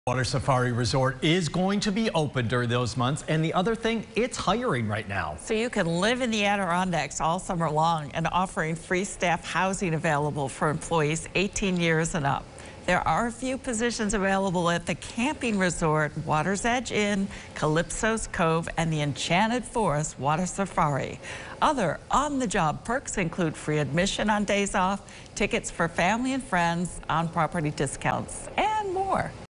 Water Safari Resort is going to be open during those months, and the other thing, it's hiring right now. So you can live in the Adirondacks all summer long and offering free staff housing available for employees 18 years and up. There are a few positions available at the camping resort, Water's Edge Inn, Calypso's Cove, and the Enchanted Forest Water Safari. Other on-the-job perks include free admission on days off, tickets for family and friends, on-property discounts, and more.